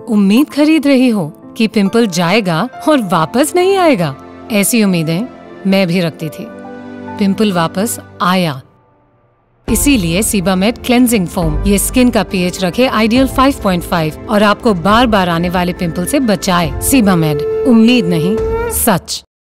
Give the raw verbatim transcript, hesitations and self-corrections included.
उम्मीद खरीद रही हो कि पिंपल जाएगा और वापस नहीं आएगा। ऐसी उम्मीदें मैं भी रखती थी। पिंपल वापस आया। इसीलिए सीबामेड क्लेंजिंग फोम ये स्किन का पीएच रखे आइडियल फाइव पॉइंट फाइव और आपको बार बार आने वाले पिंपल से बचाए। सीबामेड, उम्मीद नहीं, सच।